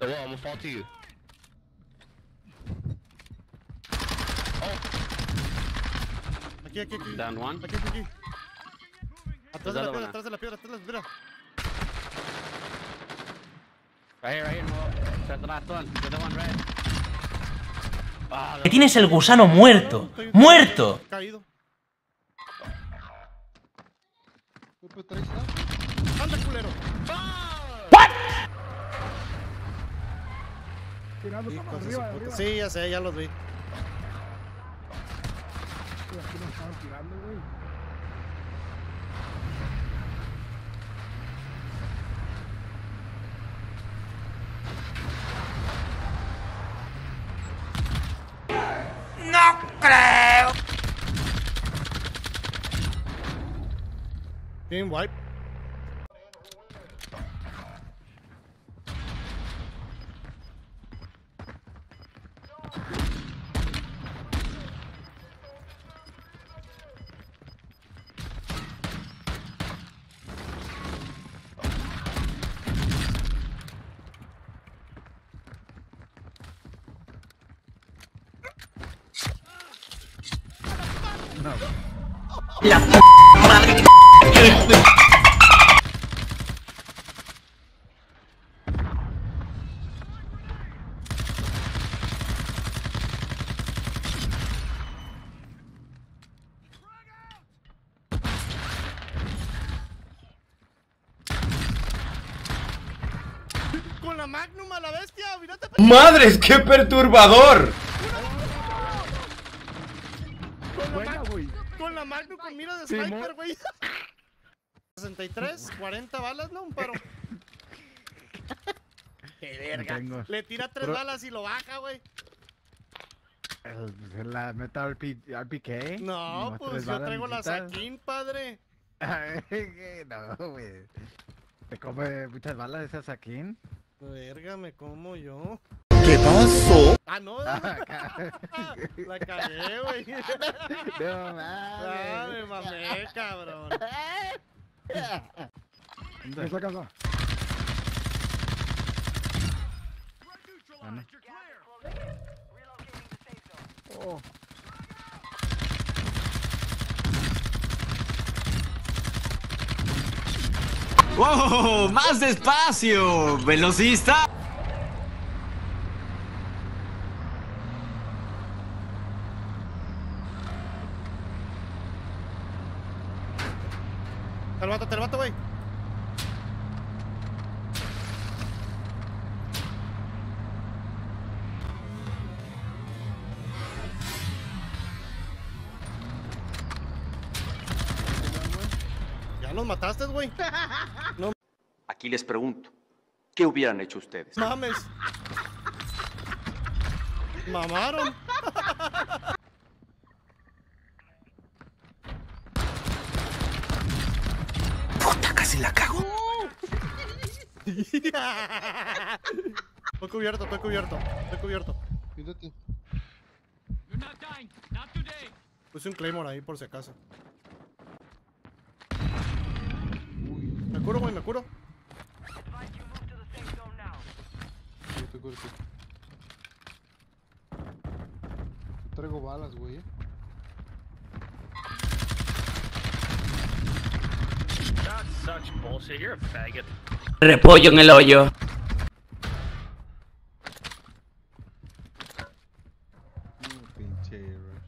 Oh, well, I'm gonna fall to you. Aquí, aquí, aquí. Down one. Aquí, aquí, aquí. Atrás de la Another piedra, one. atrás de la piedra, atrás de la piedra. Right here, Mo. That's the last one. The other one, red. Ah, Que tienes el gusano muerto. ¡Muerto! Caído. Traes ¡Anda, culero! Tirando Hijos para de su arriba, puta. arriba. Sí, ya sé, ya los vi. Uy, aquí nos estaban tirando, güey. Team wipe. Con la Magnum a la bestia, mírate. ¡Madres, qué perturbador! Buena, güey. Con la Magnum con mira de Sí, sniper, güey. 63, 40 balas, ¿no? Un paro. Qué verga. Tengo. Le tira 3 balas y lo baja, güey. La meta RPK. No, Nomás pues 3 yo balas traigo la necesitas. Saquín, padre. No, güey. ¿Te come muchas balas esa Saquín? Verga, me como yo. ¿Qué pasó? Ah, no. La cagué, güey. No Ah, me mames. mamé, cabrón. Esa casa. Oh. ¡Wow! ¡Más despacio! ¡Velocista! Te lo mato, güey. Ya los mataste, güey. Aquí les pregunto, ¿qué hubieran hecho ustedes? Mames. Mamaron. Puta, casi la cago. Estoy cubierto, estoy cubierto, estoy cubierto. Cuídate. Puse un Claymore ahí por si acaso. Me curo, güey, me curo. Cuídate, cuídate. Yo traigo balas, güey. That's such bullshit. You're a faggot. Repollo en el hoyo. Pinche rush.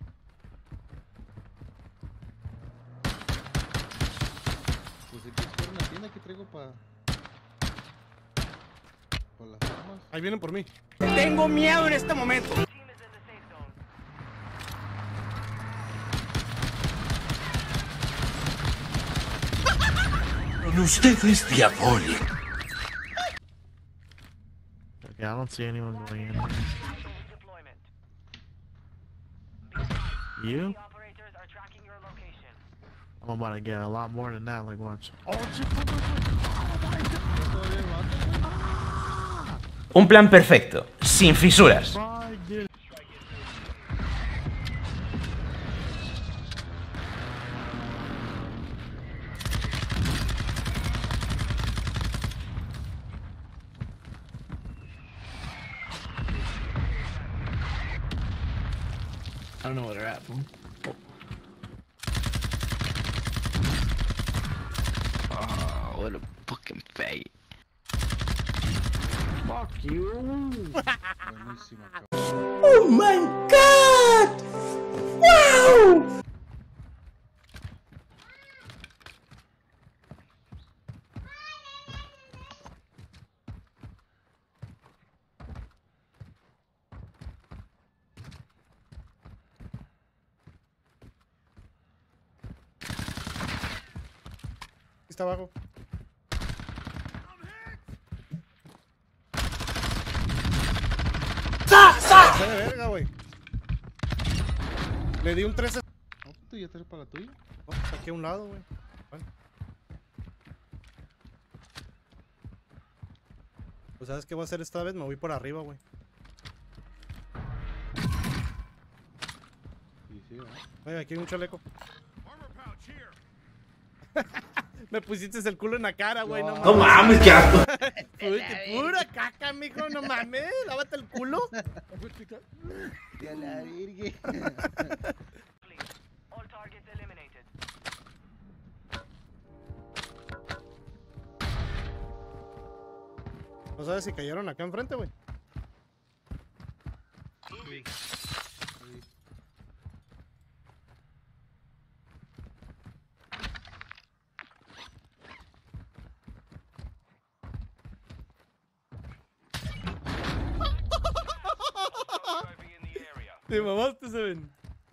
Pues si quieres ver una tienda que traigo para las armas. Ahí vienen por mí. Tengo miedo en este momento. Usted es diabólico. Okay, I don't see anyone going in. You? I'm about to get a lot more than that, like watch. Oh shit! Un plan perfecto, sin fisuras. I don't know where they're at. Oh, what a fucking faggot. Fuck you. Buenísima, cabrón. Oh my god! Wow! Está abajo. ¡Sa! De verga, güey. Le di un 13. No, puto, ya traes para la tuya. Oh, aquí a un lado, güey. Bueno. Pues sabes qué voy a hacer esta vez, me voy por arriba, güey. Sí, sí, ¿verdad? Oye, aquí hay un chaleco. Me pusiste el culo en la cara, güey, no No mames. mames, qué asco. Pura caca, mijo, no mames. Lávate el culo. De la virgen. No sabes si cayeron acá enfrente, güey. Te mamaste, se ven.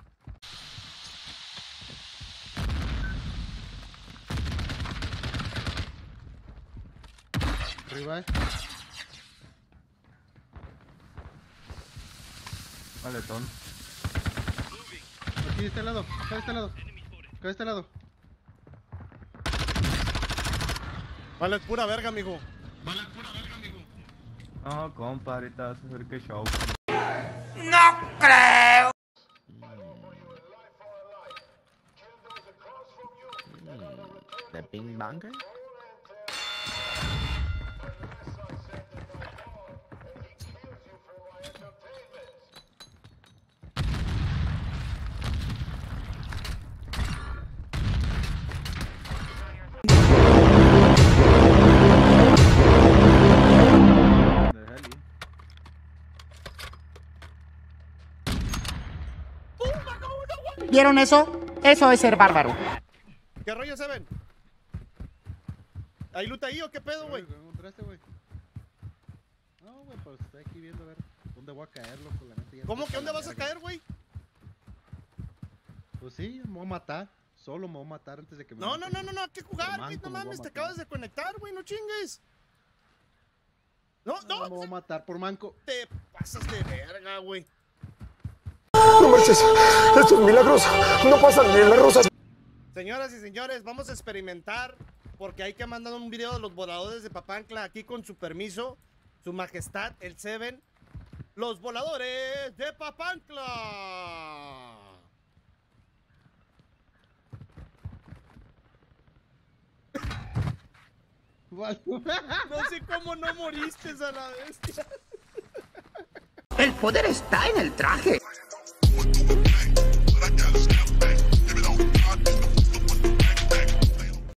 Arriba, Paletón. Aquí de este lado, acá de este lado. Acá de este lado. Vale, pura verga, mijo. No, compa, ahorita vas a hacer que show. The Bing Banger? ¿Vieron eso? Eso es ser bárbaro. ¿Qué rollo se ven? ¿Hay luta ahí o qué pedo, güey? ¿Qué encontraste, güey? No, güey, pues estoy aquí viendo a ver dónde voy a caer, loco, la neta. ¿Cómo que dónde vas a caer, güey? Pues sí, me voy a matar. Solo me voy a matar antes de que me No, maten. hay que jugar, güey. No mames, te acabas de conectar, güey, no chingues. No, Me voy a matar por manco. te pasas de verga, güey. No marches, esto es milagroso. No pasan milagros. Señoras y señores, vamos a experimentar porque hay que mandar un video de los voladores de Papantla aquí con su permiso, su majestad, el Seven. Los voladores de Papantla. No sé cómo no moriste a la bestia. El poder está en el traje.